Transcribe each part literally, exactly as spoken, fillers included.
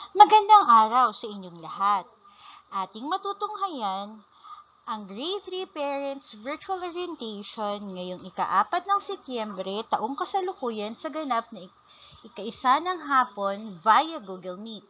Magandang araw sa inyong lahat. Ating matutunghayan ang Grade three Parents Virtual Orientation ngayong ika-apat ng Setyembre taong kasalukuyan sa ganap na ika-isa ng hapon via Google Meet.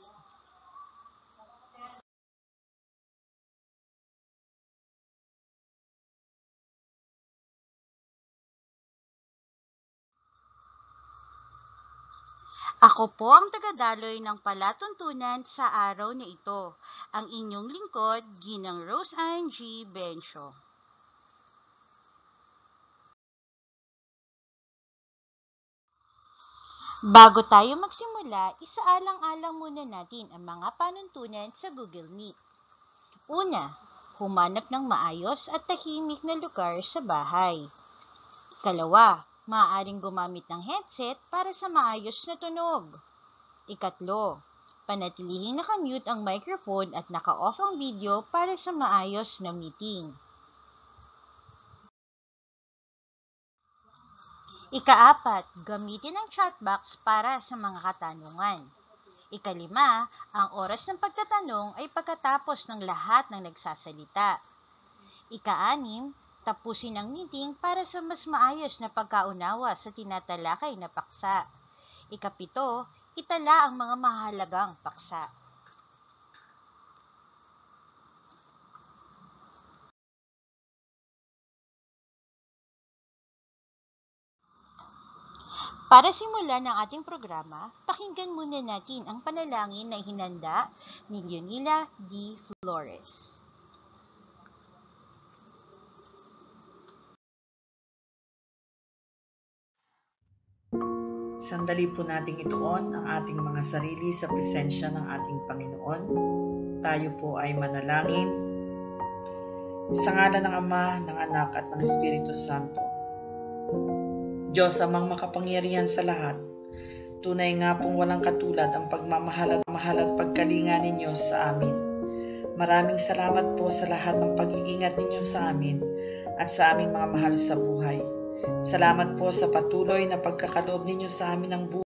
Ako po ang tagadaloy ng palatuntunan sa araw na ito, ang inyong lingkod, Ginang Rose Ann G. Bencio. Bago tayo magsimula, isaalang-alang muna natin ang mga panuntunan sa Google Meet. Una, humanap ng maayos at tahimik na lugar sa bahay. Ikalawa, maaaring gumamit ng headset para sa maayos na tunog. Ikatlo, panatilihing nakamute ang microphone at naka-off ang video para sa maayos na meeting. Ikaapat, gamitin ang chat box para sa mga katanungan. Ikalima, ang oras ng pagtatanong ay pagkatapos ng lahat ng nagsasalita. Ikaanim, tapusin ang meeting para sa mas maayos na pagkaunawa sa tinatalakay na paksa. Ikapito, itala ang mga mahalagang paksa. Para simulan ang ating programa, pakinggan muna natin ang panalangin na hinanda ni Leonila D. Flores. Sandali po nating ituon ang ating mga sarili sa presensya ng ating Panginoon. Tayo po ay manalangin. Sa ngalan ng Ama, ng Anak at ng Espiritu Santo. Diyos amang makapangyarihan sa lahat, tunay nga pong walang katulad ang pagmamahal at mahal at pagkalinga ninyo sa amin. Maraming salamat po sa lahat ng pag-iingat ninyo sa amin at sa aming mga mahal sa buhay. Salamat po sa patuloy na pagkakaloob ninyo sa amin ng buhay.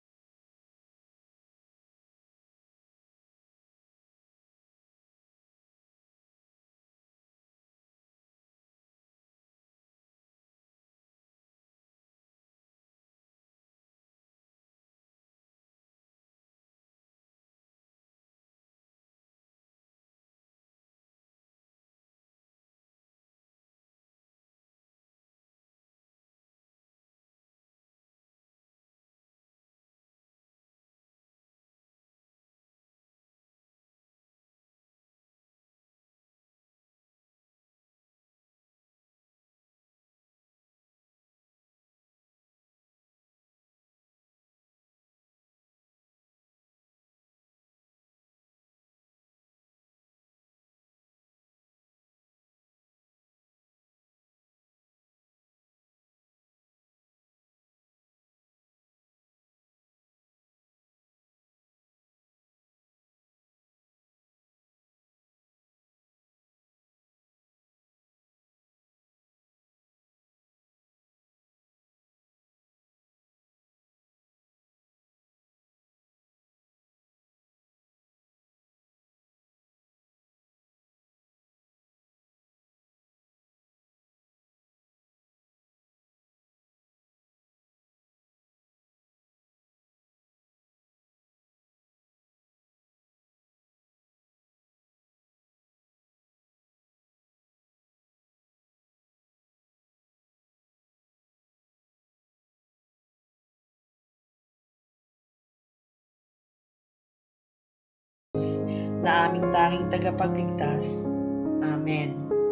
Na aming tanging tagapagligtas. Amen.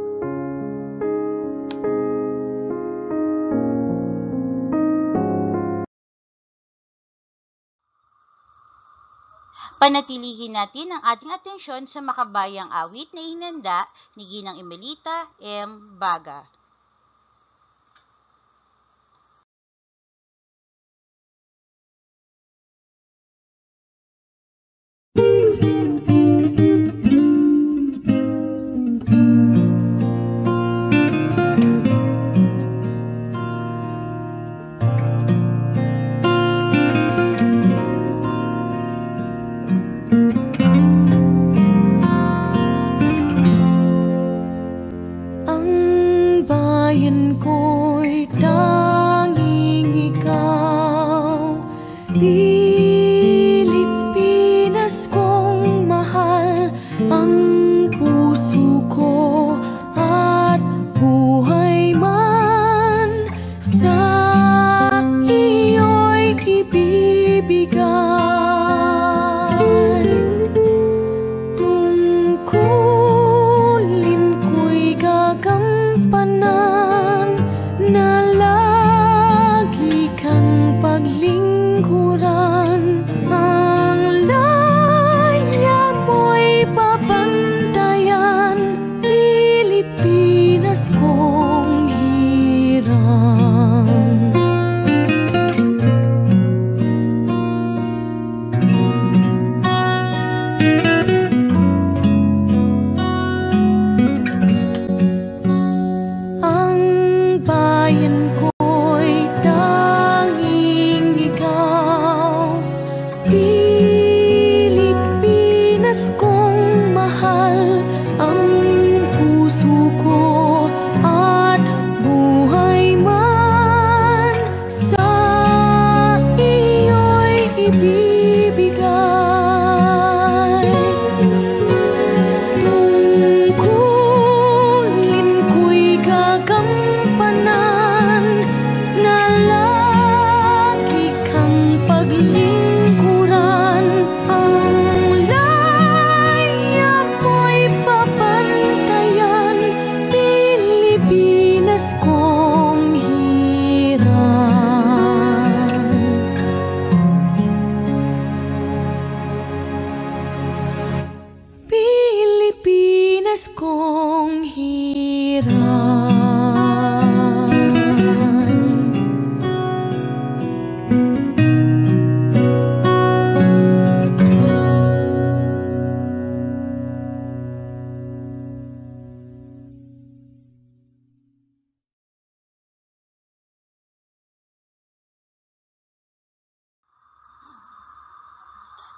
Panatilihin natin ang ating atensyon sa makabayang awit na ihinanda ni Ginang Emelita M. Baga.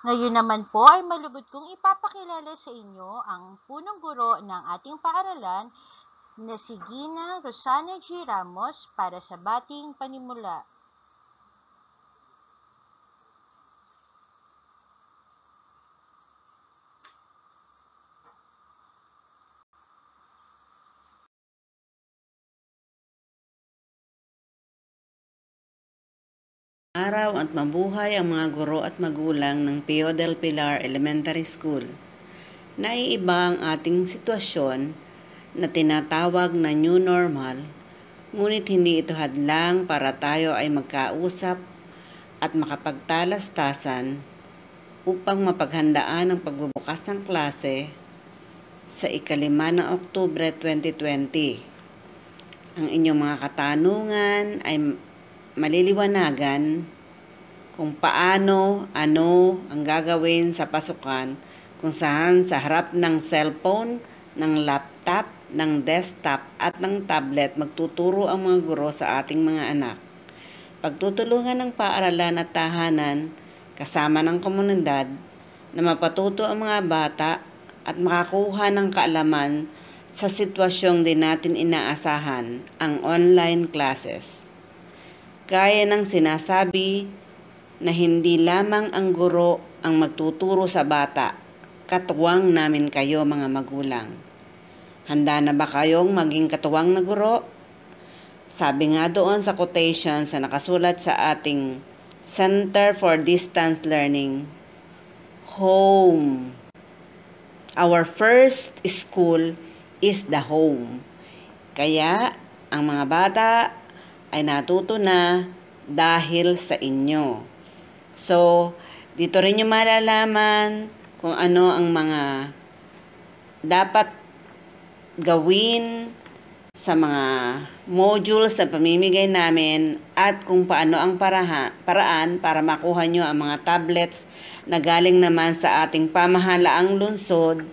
Ngayon naman po ay malugod kong ipapakilala sa inyo ang punong guro ng ating paaralan na si Ginang Rosana G. Ramos para sa bating panimula. Araw at mabuhay ang mga guro at magulang ng Pio del Pilar Elementary School. Naiiba ang ating sitwasyon na tinatawag na new normal, ngunit hindi ito hadlang para tayo ay magkausap at makapagtalastasan upang mapaghandaan ang pagbubukas ng klase sa ikalima ng Oktubre twenty twenty. Ang inyong mga katanungan ay maliliwanagan kung paano, ano ang gagawin sa pasukan kung saan sa harap ng cellphone, ng laptop, ng desktop at ng tablet magtuturo ang mga guro sa ating mga anak. Pagtutulungan ng paaralan at tahanan kasama ng komunidad na mapatuto ang mga bata at makakuha ng kaalaman sa sitwasyong di natin inaasahan, ang online classes. Gaya ng sinasabi na hindi lamang ang guro ang magtuturo sa bata, katuwang namin kayo mga magulang. Handa na ba kayong maging katuwang na guro? Sabi nga doon sa quotation sa nakasulat sa ating Center for Distance Learning, home. Our first school is the home. Kaya ang mga bata ay natuto na dahil sa inyo. So, dito rin nyo malalaman kung ano ang mga dapat gawin sa mga modules na pamimigay namin at kung paano ang paraha, paraan para makuha nyo ang mga tablets na galing naman sa ating pamahalaang lungsod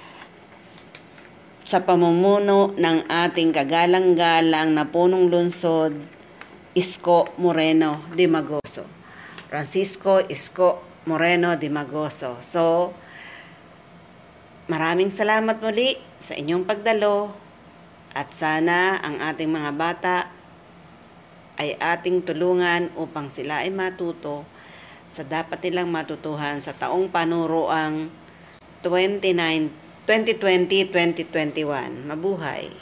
sa pamumuno ng ating kagalang-galang na punong lungsod, Isko Moreno de Magoso. Francisco Isko Moreno de Magoso. So, maraming salamat muli sa inyong pagdalo at sana ang ating mga bata ay ating tulungan upang sila ay matuto sa dapat nilang matutuhan sa taong panuroang twenty twenty to twenty twenty-one. Mabuhay!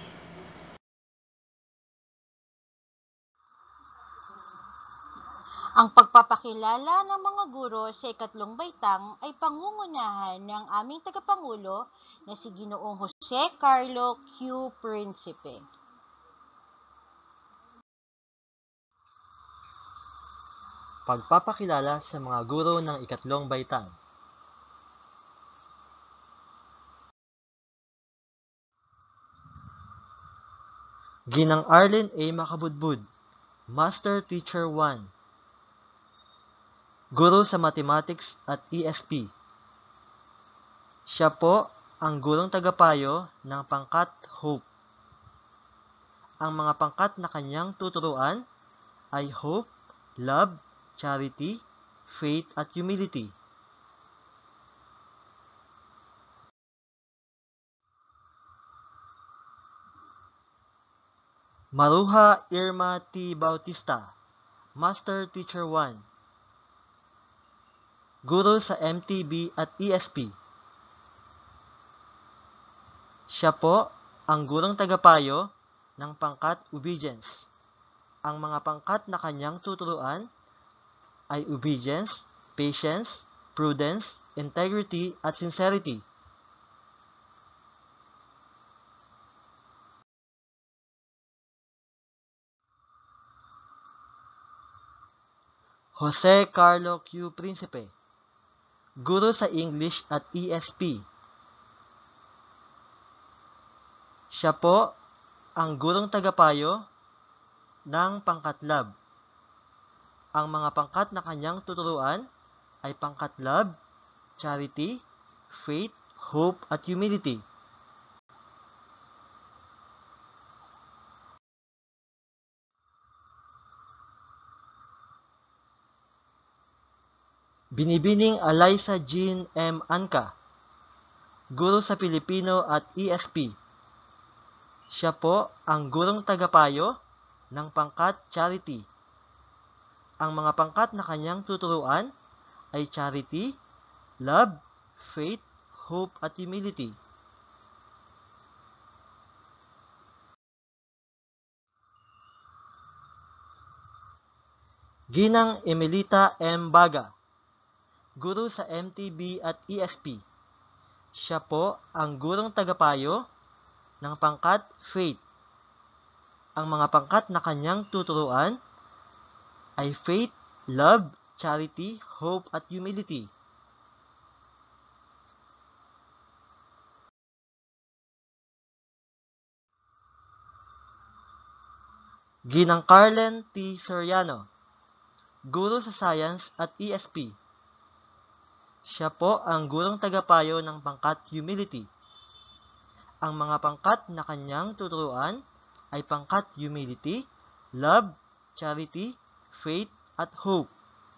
Ang pagpapakilala ng mga guro sa ikatlong baitang ay pangungunahan ng aming tagapangulo na si Ginoong Jose Carlo Q. Principe. Pagpapakilala sa mga guro ng ikatlong baitang. Ginang Arlene A. Makabudbud, Master Teacher one. Guro sa Mathematics at E S P. Siya po ang gurong tagapayo ng pangkat Hope. Ang mga pangkat na kanyang tuturuan ay Hope, Love, Charity, Faith at Humility. Maruha Irma T. Bautista, Master Teacher one. Guro sa M T B at E S P. Siya po ang gurong tagapayo ng pangkat Obedience. Ang mga pangkat na kanyang tuturuan ay Obedience, Patience, Prudence, Integrity at Sincerity. Jose Carlo Q. Principe, guro sa English at E S P. Siya po ang gurong tagapayo ng pangkat Love. Ang mga pangkat na kanyang tuturuan ay pangkat Love, Charity, Faith, Hope at Humility. Binibining Alyssa Jean M. Anca, guro sa Pilipino at E S P. Siya po ang gurong tagapayo ng pangkat Charity. Ang mga pangkat na kanyang tuturuan ay Charity, Love, Faith, Hope at Humility. Ginang Emelita M. Baga, guro sa M T B at E S P. Siya po ang gurong tagapayo ng pangkat Faith. Ang mga pangkat na kanyang tuturuan ay Faith, Love, Charity, Hope at Humility. Ginang Carlen T. Soriano, guro sa Science at E S P. Siya po ang gurong tagapayo ng pangkat Humility. Ang mga pangkat na kanyang tuturuan ay pangkat Humility, Love, Charity, Faith, at Hope.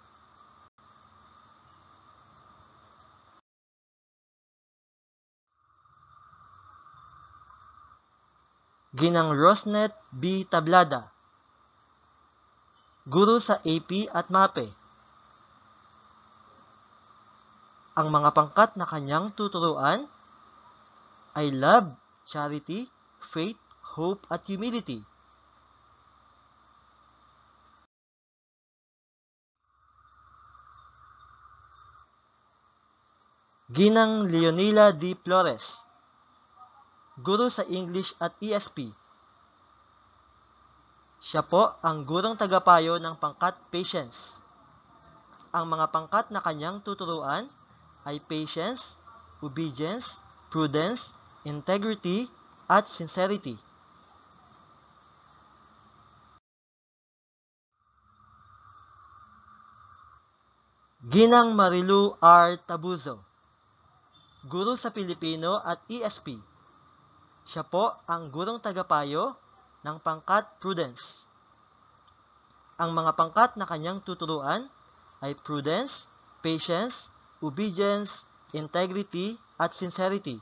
Ginang Rosnet B. Tablada, guro sa A P at MAPE. Ang mga pangkat na kanyang tuturuan ay Love, Charity, Faith, Hope at Humility. Ginang Leonila D. Flores, guro sa English at E S P. Siya po ang gurong tagapayo ng pangkat Patience. Ang mga pangkat na kanyang tuturuan ay Patience, Obedience, Prudence, Integrity, at Sincerity. Ginang Marilu R. Tabuzo, guro sa Pilipino at E S P. Siya po ang gurong tagapayo ng pangkat Prudence. Ang mga pangkat na kanyang tuturuan ay Prudence, Patience, Obedience, Integrity, at Sincerity.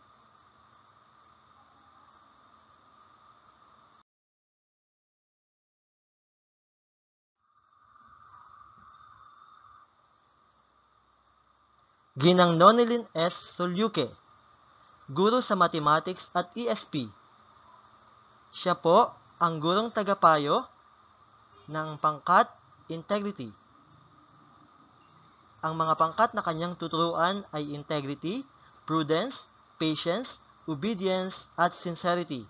Ginang Nonilyn S. Solyuke, guro sa Mathematics at E S P. Siya po ang gurong tagapayo ng pangkat Integrity. Ang mga pangkat na kanyang tuturuan ay Integrity, Prudence, Patience, Obedience, at Sincerity.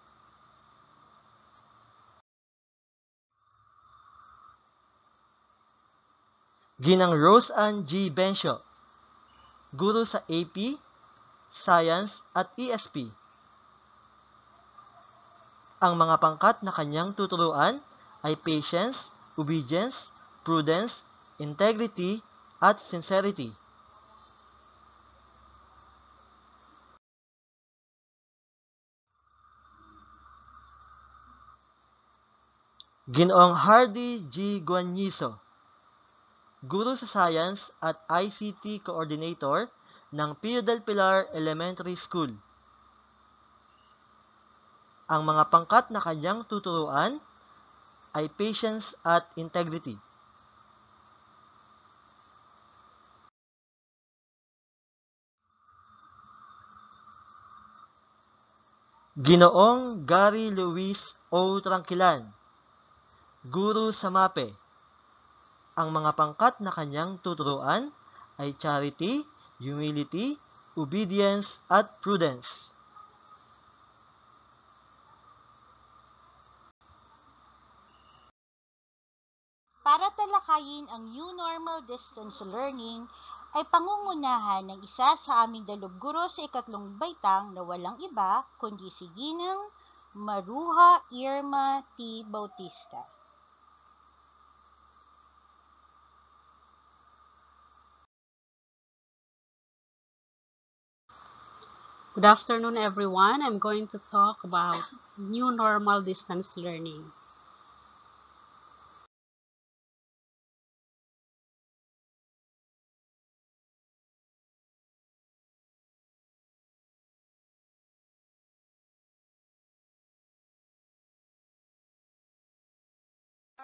Ginang Rose Ann G. Bencio, guro sa A P, Science, at E S P. Ang mga pangkat na kanyang tuturuan ay Patience, Obedience, Prudence, Integrity, at Sincerity. Ginoong Hardy G. Guanyiso, guro sa Science at I C T Coordinator ng Pio del Pilar Elementary School. Ang mga pangkat na kanyang tuturuan ay Patience at Integrity. Ginoong Gary Luis O. Tranquilan, guro sa MAPE. Ang mga pangkat na kanyang tuturuan ay Charity, Humility, Obedience, at Prudence. Para talakayin ang New Normal Distance Learning, ay pangungunahan ng isa sa aming dalubguro sa ikatlong baitang na walang iba kundi si Ginang Maruha Irma T. Bautista. Good afternoon, everyone. I'm going to talk about New Normal Distance Learning.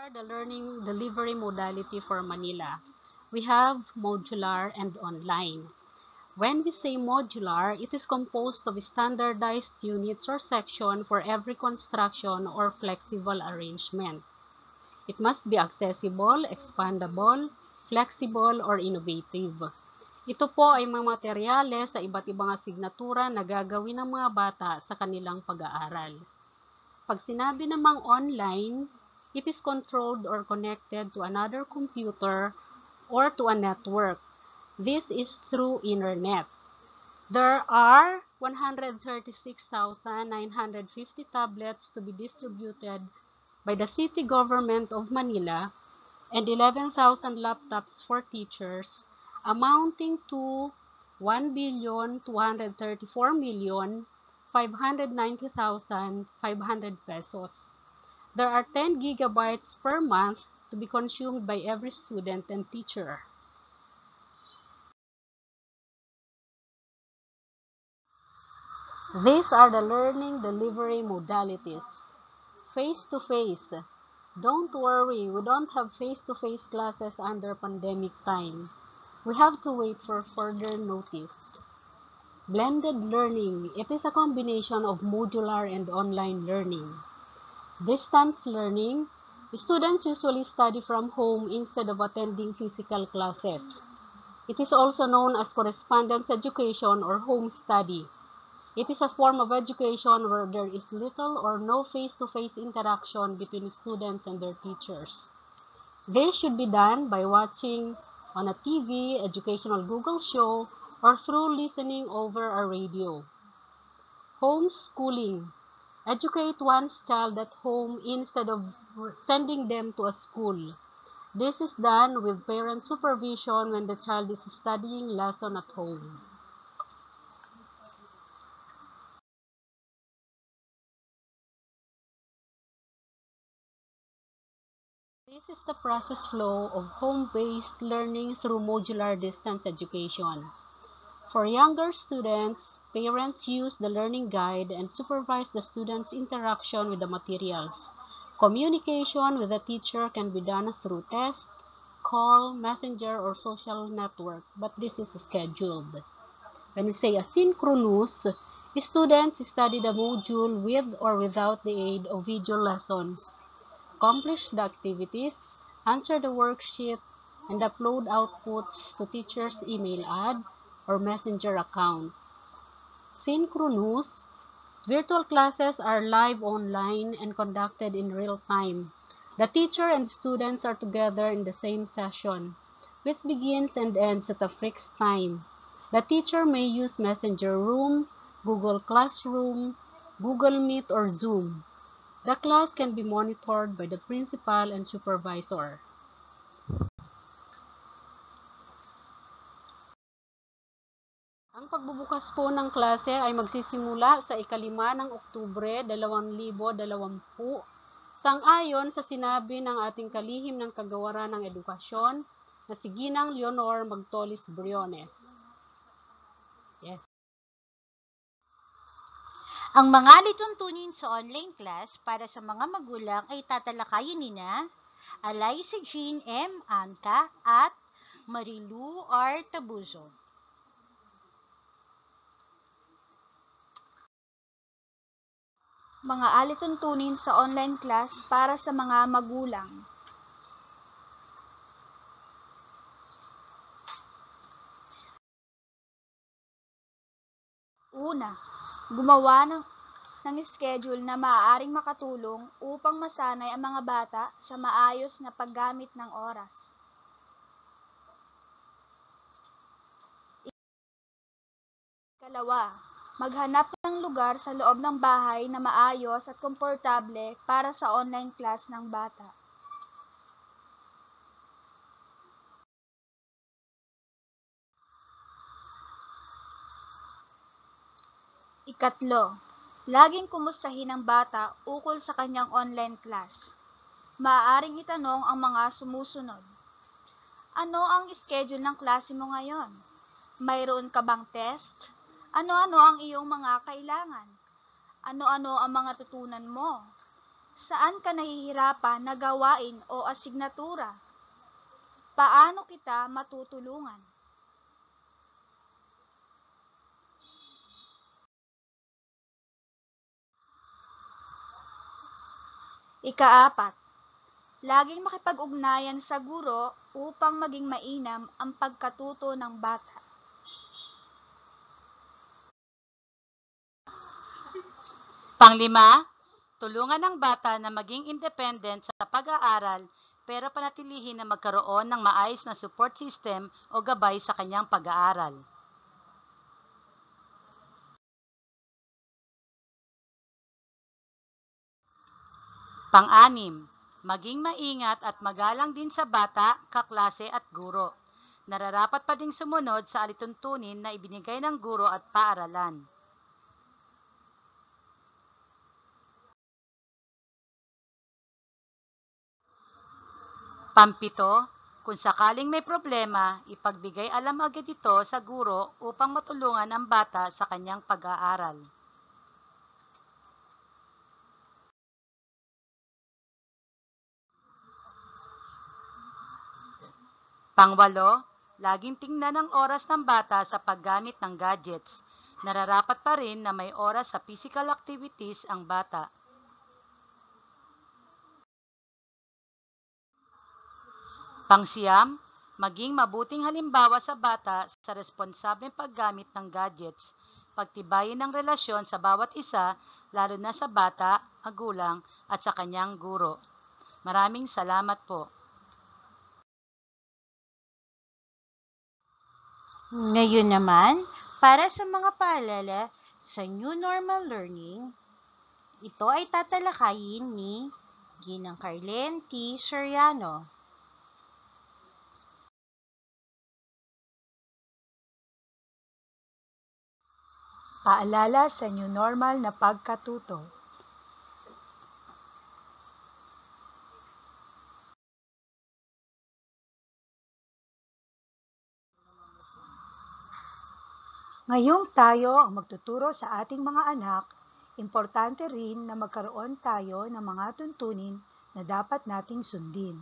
are the learning delivery modality for Manila. We have modular and online. When we say modular, it is composed of standardized units or section for every construction or flexible arrangement. It must be accessible, expandable, flexible, or innovative. Ito po ay mga materyales sa iba't ibang asignatura na gagawin ng mga bata sa kanilang pag-aaral. Pag sinabi namang online, it is controlled or connected to another computer or to a network. This is through internet. There are one hundred thirty-six thousand nine hundred fifty tablets to be distributed by the City Government of Manila and eleven thousand laptops for teachers, amounting to one billion two hundred thirty-four million five hundred ninety thousand five hundred pesos. There are ten gigabytes per month to be consumed by every student and teacher. These are the learning delivery modalities. Face-to-face. Don't worry, we don't have face-to-face classes under pandemic time. We have to wait for further notice. Blended learning. It is a combination of modular and online learning. Distance learning. Students usually study from home instead of attending physical classes. It is also known as correspondence education or home study. It is a form of education where there is little or no face-to-face interaction between students and their teachers. This should be done by watching on a T V, educational Google show, or through listening over a radio. Homeschooling. Educate one's child at home instead of sending them to a school. This is done with parent supervision when the child is studying lesson at home. This is the process flow of home-based learning through modular distance education. For younger students, parents use the learning guide and supervise the students' interaction with the materials. Communication with the teacher can be done through text, call, messenger, or social network, but this is scheduled. When we say asynchronous, students study the module with or without the aid of video lessons, accomplish the activities, answer the worksheet, and upload outputs to teacher's email ad or messenger account. Synchronous. Virtual classes are live online and conducted in real time. The teacher and students are together in the same session, which begins and ends at a fixed time. The teacher may use Messenger Room, Google Classroom, Google Meet, or Zoom. The class can be monitored by the principal and supervisor. Ang pagbubukas po ng klase ay magsisimula sa ikalima ng Oktubre dalawang libo dalawampu, sang-ayon sa sinabi ng ating kalihim ng kagawaran ng edukasyon na si Ginang Leonor Magtolis Briones. Yes. Ang mga lituntunin sa online class para sa mga magulang ay tatalakayin nina Alaysa Jean M. Anca at Marilu R. Tabuzo. Mga alituntunin sa online class para sa mga magulang. Una, gumawa ng, ng schedule na maaaring makatulong upang masanay ang mga bata sa maayos na paggamit ng oras. Ikalawa, maghanap ng lugar sa loob ng bahay na maayos at komportable para sa online class ng bata. Ikatlo, laging kumustahin ang bata ukol sa kanyang online class. Maaaring itanong ang mga sumusunod. Ano ang schedule ng klase mo ngayon? Mayroon ka bang test? Ano-ano ang iyong mga kailangan? Ano-ano ang mga tutunan mo? Saan ka nahihirapan na gawain o asignatura? Paano kita matutulungan? Ikaapat, laging makipag-ugnayan sa guro upang maging mainam ang pagkatuto ng bata. Panglima, tulungan ang bata na maging independent sa pag-aaral pero panatilihin na magkaroon ng maayos na support system o gabay sa kanyang pag-aaral. Pang-anim, maging maingat at magalang din sa bata, kaklase at guro. Nararapat pa ding sumunod sa alituntunin na ibinigay ng guro at paaralan. Pampito, kung sakaling may problema, ipagbigay alam agad ito sa guro upang matulungan ang bata sa kanyang pag-aaral. Pangwalo, laging tingnan ang oras ng bata sa paggamit ng gadgets. Nararapat pa rin na may oras sa physical activities ang bata. Pangsiyam, maging mabuting halimbawa sa bata sa responsableng paggamit ng gadgets. Pagtibayin ng relasyon sa bawat isa, lalo na sa bata, magulang at sa kanyang guro. Maraming salamat po. Ngayon naman, para sa mga paalala sa New Normal Learning, ito ay tatalakayin ni Ginang Carlen T. Soriano. Paalala sa New Normal na pagkatuto. Ngayong tayo ang magtuturo sa ating mga anak, importante rin na magkaroon tayo ng mga tuntunin na dapat nating sundin.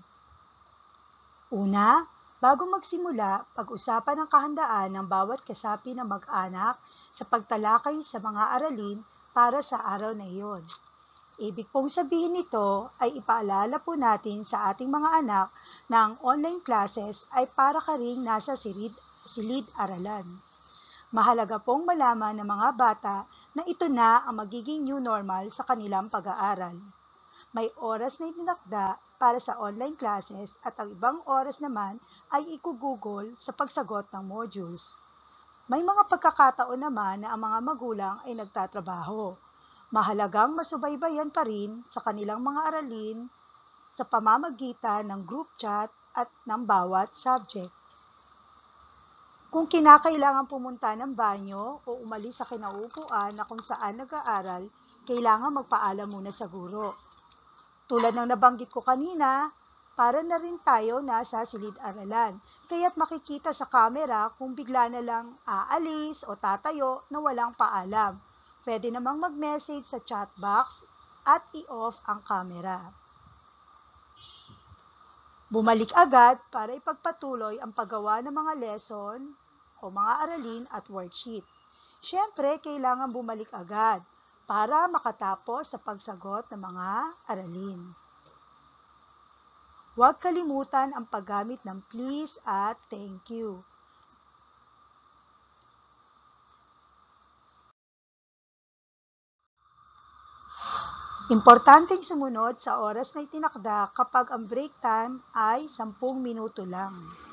Una, bago magsimula, pag-usapan ang kahandaan ng bawat kasapi ng mag-anak sa pagtalakay sa mga aralin para sa araw na iyon. Ibig pong sabihin nito ay ipaalala po natin sa ating mga anak na ang online classes ay para ka ring nasa silid, silid-aralan. Mahalaga pong malaman ng mga bata na ito na ang magiging new normal sa kanilang pag-aaral. May oras na itinakda para sa online classes at ang ibang oras naman ay ikugugol sa pagsagot ng modules. May mga pagkakataon naman na ang mga magulang ay nagtatrabaho. Mahalagang masubaybayan pa rin sa kanilang mga aralin sa pamamagitan ng group chat at ng bawat subject. Kung kinakailangan pumunta ng banyo o umalis sa kinauupuan na kung saan nag-aaral, kailangan magpaalam muna sa guro. Tulad ng nabanggit ko kanina, para na rin tayo nasa silid-aralan, kaya't makikita sa camera kung bigla na lang aalis o tatayo na walang paalam. Pwede namang mag-message sa chat box at i-off ang camera. Bumalik agad para ipagpatuloy ang paggawa ng mga lesson o mga aralin at worksheet. Siyempre, kailangan bumalik agad para makatapos sa pagsagot ng mga aralin. Huwag kalimutan ang paggamit ng please at thank you. Importanteng sumunod sa oras na itinakda kapag ang break time ay sampung minuto lang.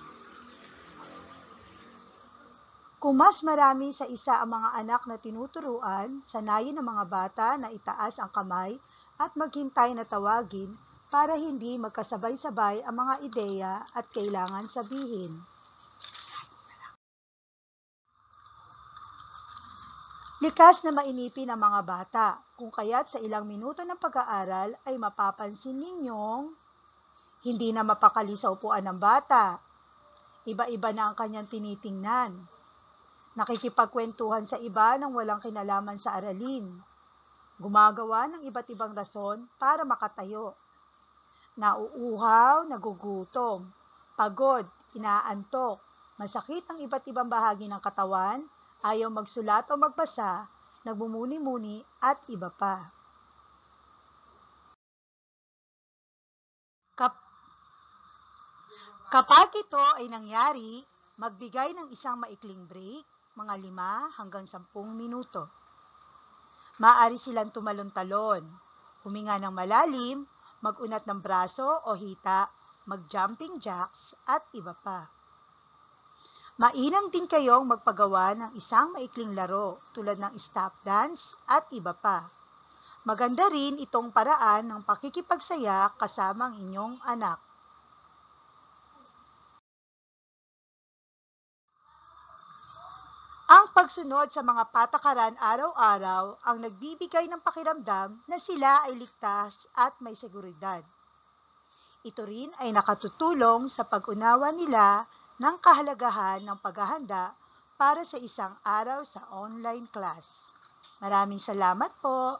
Kung mas marami sa isa ang mga anak na tinuturuan, sanayin ng mga bata na itaas ang kamay at maghintay na tawagin para hindi magkasabay-sabay ang mga ideya at kailangan sabihin. Likas na mainipin ang mga bata, kung kaya't sa ilang minuto ng pag-aaral ay mapapansin ninyong hindi na mapakali sa upuan ng bata. Iba-iba na ang kanyang tinitingnan. Nakikipagkwentuhan sa iba nang walang kinalaman sa aralin. gumagawa ng iba't ibang rason para makatayo. Nauuhaw, nagugutom, pagod, inaantok, masakit ang iba't ibang bahagi ng katawan, ayaw magsulat o magbasa, nagmumuni-muni at iba pa. Kap- Kapag ito ay nangyari, magbigay ng isang maikling break, mga lima hanggang sampung minuto. Maaari silang tumalon-talon, huminga ng malalim, mag-unat ng braso o hita, mag-jumping jacks at iba pa. Mainam din kayong magpagawa ng isang maikling laro tulad ng stop dance at iba pa. Maganda rin itong paraan ng pakikipagsaya kasama ang inyong anak. Ang pagsunod sa mga patakaran araw-araw ang nagbibigay ng pakiramdam na sila ay ligtas at may seguridad. Ito rin ay nakatutulong sa pag-unawa nila ng kahalagahan ng paghahanda para sa isang araw sa online class. Maraming salamat po.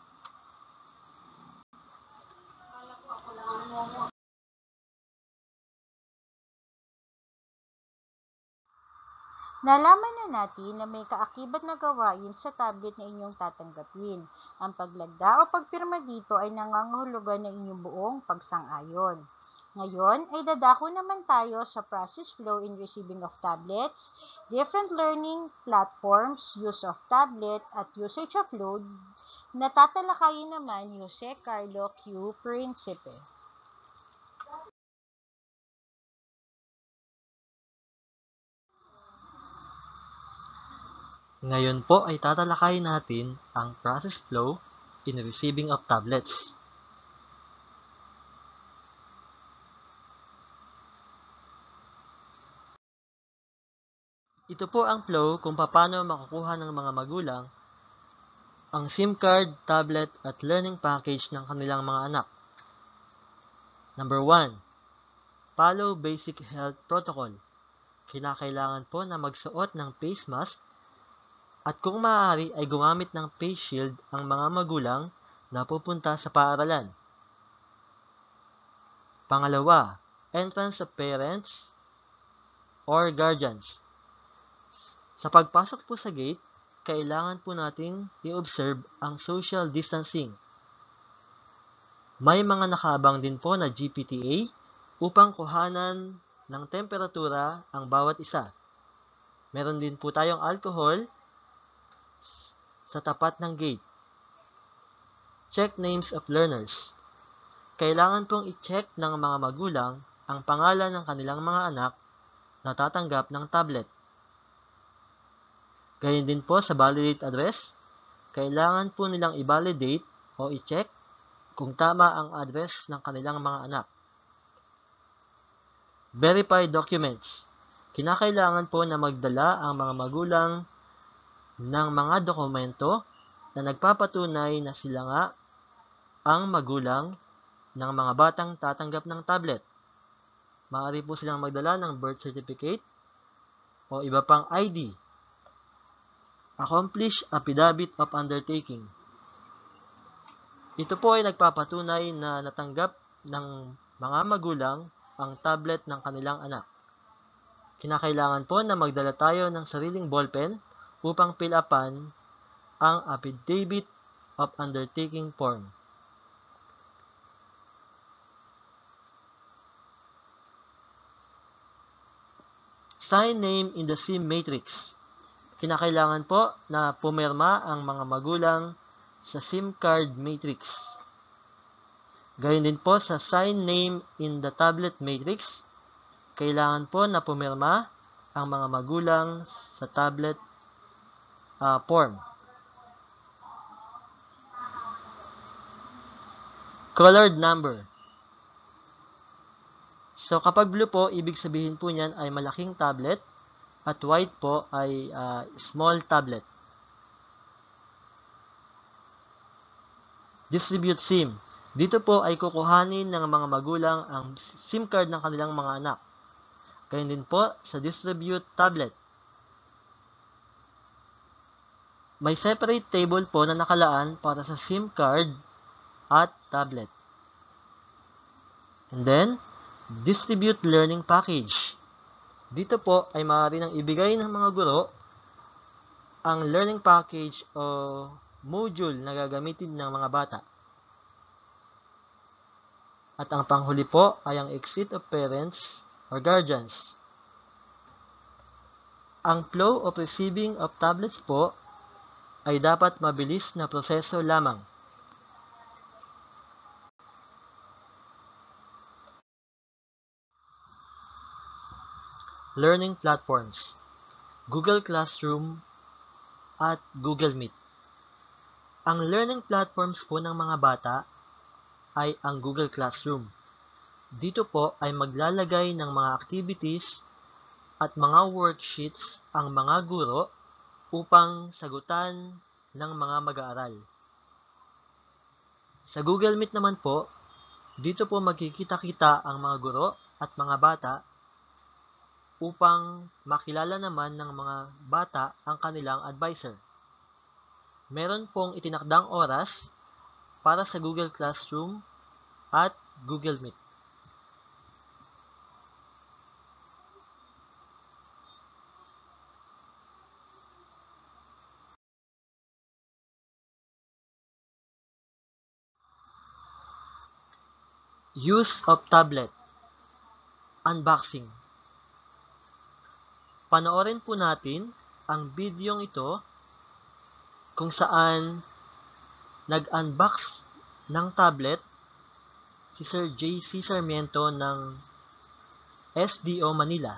Nalaman na natin na may kaakibat na gawain sa tablet na inyong tatanggapin. Ang paglagda o pagpirma dito ay nangangahulugan ng inyong buong pagsang-ayon. Ngayon ay dadako naman tayo sa process flow in receiving of tablets, different learning platforms, use of tablet, at usage of load na tatalakayin naman ni Jose Carlo Q. Principe. Ngayon po ay tatalakayin natin ang process flow in receiving of tablets. Ito po ang flow kung paano makukuha ng mga magulang ang SIM card, tablet, at learning package ng kanilang mga anak. Number one, follow basic health protocol. Kinakailangan po na magsuot ng face mask at kung maaari ay gumamit ng face shield ang mga magulang na pupunta sa paaralan. Pangalawa, entrance of parents or guardians. Sa pagpasok po sa gate, kailangan po nating i-observe ang social distancing. May mga nakaabang din po na G P T A upang kuhanan ng temperatura ang bawat isa. Meron din po tayong alcohol sa tapat ng gate. Check names of learners. Kailangan pong i-check ng mga magulang ang pangalan ng kanilang mga anak na tatanggap ng tablet. Gayun din po sa validate address, kailangan po nilang i-validate o i-check kung tama ang address ng kanilang mga anak. Verify documents. Kinakailangan po na magdala ang mga magulang ng mga dokumento na nagpapatunay na sila nga ang magulang ng mga batang tatanggap ng tablet. Maaari po silang magdala ng birth certificate o iba pang I D. Accomplish affidavit of undertaking. Ito po ay nagpapatunay na natanggap ng mga magulang ang tablet ng kanilang anak. Kinakailangan po na magdala tayo ng sariling ballpen upang fill upan ang affidavit of undertaking form. Sign name in the SIM matrix. Kinakailangan po na pumirma ang mga magulang sa SIM card matrix. Gayun din po sa sign name in the tablet matrix. Kailangan po na pumirma ang mga magulang sa tablet Uh, form. Colored number. So kapag blue po, ibig sabihin po niyan ay malaking tablet at white po ay uh, small tablet. Distribute SIM. Dito po ay kukuhanin ng mga magulang ang SIM card ng kanilang mga anak. Gayun din po sa distribute tablet. May separate table po na nakalaan para sa SIM card at tablet. And then, distribute learning package. Dito po ay maaari nang ibigay ng mga guro ang learning package o module na gagamitin ng mga bata. At ang panghuli po ay ang exit of parents or guardians. Ang flow of receiving of tablets po ay dapat mabilis na proseso lamang. Learning platforms, Google Classroom at Google Meet. Ang learning platforms po ng mga bata ay ang Google Classroom. Dito po ay maglalagay ng mga activities at mga worksheets ang mga guro upang sagutan ng mga mag-aaral. Sa Google Meet naman po, dito po magkikita-kita ang mga guro at mga bata upang makilala naman ng mga bata ang kanilang advisor. Meron pong itinakdang oras para sa Google Classroom at Google Meet. Use of tablet. Unboxing. Panoorin po natin ang bidyong ito kung saan nag-unbox ng tablet si Sir J C Sarmiento ng S D O Manila.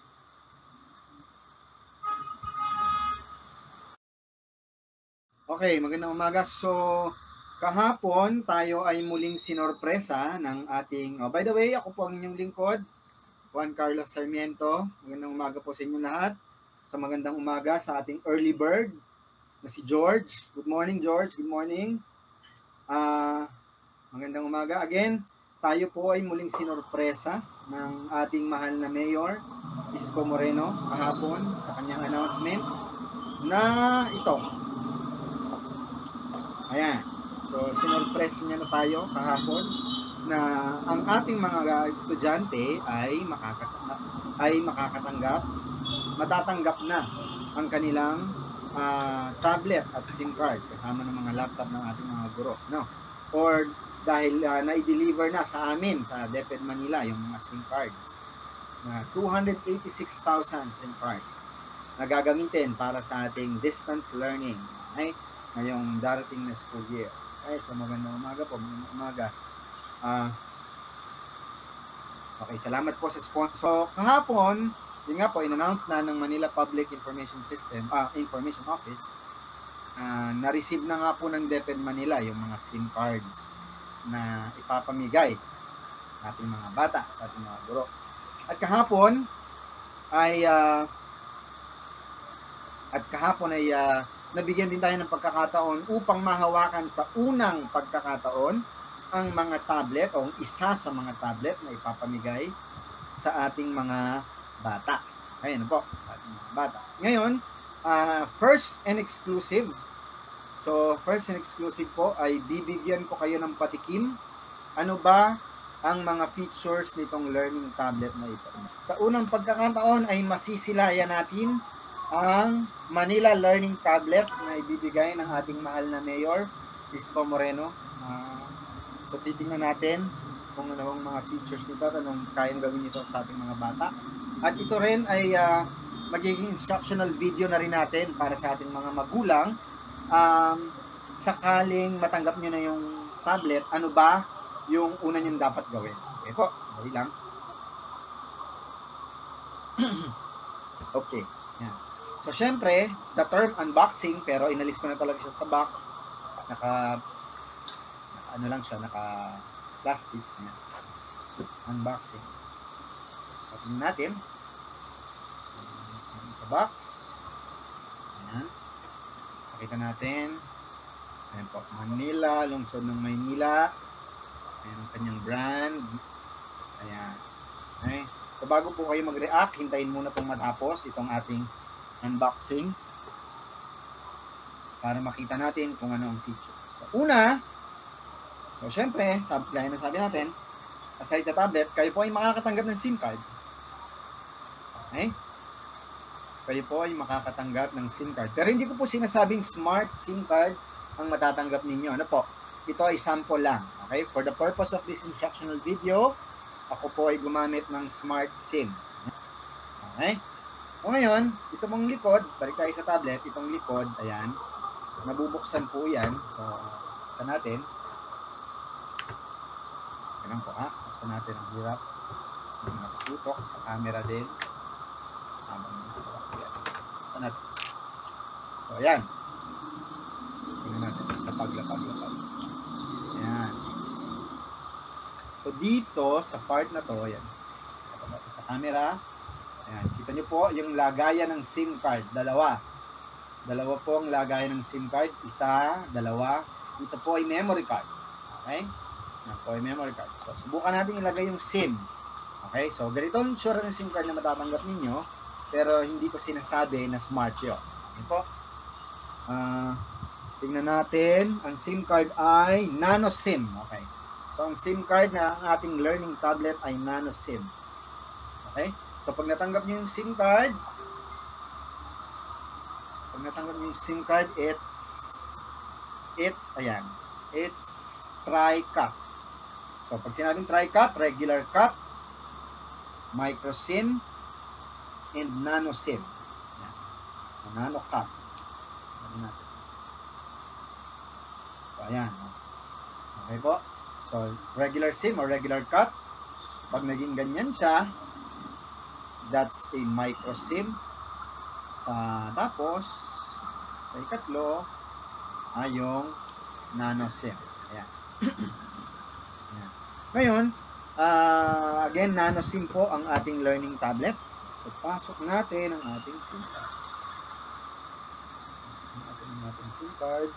Okay, magandang umaga. So, kahapon tayo ay muling sinorpresa ng ating, oh, by the way, ako po ang inyong lingkod, Juan Carlos Sarmiento. Magandang umaga po sa inyo lahat. Sa magandang umaga sa ating early bird na si George. Good morning, George. Good morning. Uh, magandang umaga. Again, tayo po ay muling sinorpresa ng ating mahal na Mayor, Isko Moreno, kahapon sa kanyang announcement na ito. Ayan. So, sinorpresa niya na tayo kahapon na ang ating mga estudyante ay makakatanggap, ay makakatanggap, matatanggap na ang kanilang uh, tablet at SIM card kasama ng mga laptop ng ating mga guro, no? Or dahil uh, na-deliver na sa amin sa DepEd Manila yung mga SIM cards na two hundred eighty-six thousand SIM cards na gagamitin para sa ating distance learning, okay? Ngayong darating na school year. Okay, so magandang umaga po, magandang umaga. Uh, okay, salamat po sa sponsor. Kahapon, yun nga po, in-announce na ng Manila Public Information System, uh, Information Office, uh, na-receive na nga po ng DepEd Manila yung mga SIM cards na ipapamigay sa ating mga bata, sa ating mga guro. At kahapon ay uh, at kahapon ay uh, nabigyan din tayo ng pagkakataon upang mahawakan sa unang pagkakataon ang mga tablet o isa sa mga tablet na ipapamigay sa ating mga bata. Ayan po, ating mga bata. Ngayon, uh, first and exclusive. So, first and exclusive po ay bibigyan ko kayo ng patikim. Ano ba ang mga features nitong learning tablet na ito? Sa unang pagkakataon ay masisilayan natin ang Manila Learning Tablet na ibibigay ng ating mahal na Mayor, Isko Moreno. Uh, so, titingnan natin kung anong mga features nito at anong kayang gawin nito sa ating mga bata. At ito rin ay uh, magiging instructional video na rin natin para sa ating mga magulang. Um, sakaling matanggap nyo na yung tablet, ano ba yung una nyo dapat gawin? Okay po, dali lang. Okay, yan. So, syempre, the term unboxing, pero inalis ko na talaga siya sa box. Naka, naka ano lang siya, naka plastic. Yan. Unboxing. Open natin. Sa box. Ayan. Pakita natin. Ayan po, Manila, lungsod ng Maynila. Ayan ang kanyang brand. Ayan. Okay. So, bago po kayo mag-react, hintayin muna pong matapos itong ating unboxing para makita natin kung ano ang feature. So, una, so, syempre, sabi, gaya na sabi natin, aside sa tablet, kayo po ay makakatanggap ng SIM card. Okay? Kayo po ay makakatanggap ng SIM card. Pero hindi ko po sinasabing smart SIM card ang matatanggap ninyo. Ano po? Ito ay sample lang. Okay? For the purpose of this instructional video, ako po ay gumamit ng smart SIM. Okay? O ngayon, ito mong likod, balik tayo sa tablet, itong likod, ayan, nabubuksan po yan. So, buksan natin. Ganun po ha. Buksan natin ang hirap. Nakatutok sa camera din. Buksan natin. So, ayan. Tingnan natin. Lapag, lapag, lapag. Ayan. So, dito, sa part na to, ayan. Sa camera, ayan. Kita nyo po yung lagayan ng SIM card. Dalawa. Dalawa po ang lagayan ng SIM card. Isa, dalawa. Ito po ay memory card. Okay? Yan po ay memory card. So, subukan natin ilagay yung SIM. Okay? So, ganito ang itsura ng SIM card na matatanggap ninyo. Pero, hindi ko sinasabi na smart yun. Okay po? Uh, tingnan natin. Ang SIM card ay nano SIM. Okay? So, ang SIM card na ang ating learning tablet ay nano SIM. Okay? So, pag natanggap nyo yung SIM card, pag natanggap nyo yung SIM card, it's, it's, ayan, it's tri-cut. So, pag sinabing tri-cut, regular cut, micro SIM, and nano SIM. Ayan. Nano cut. So, ayan. Okay po. So, regular SIM or regular cut, pag naging ganyan siya, that's a micro SIM. Sa tapos, sa ikatlo, ay yung nano SIM. Ayan. Ayan. Ngayon, uh, again, nano SIM po ang ating learning tablet. So, pasok natin ang ating SIM card. Pasok natin ang ating SIM card.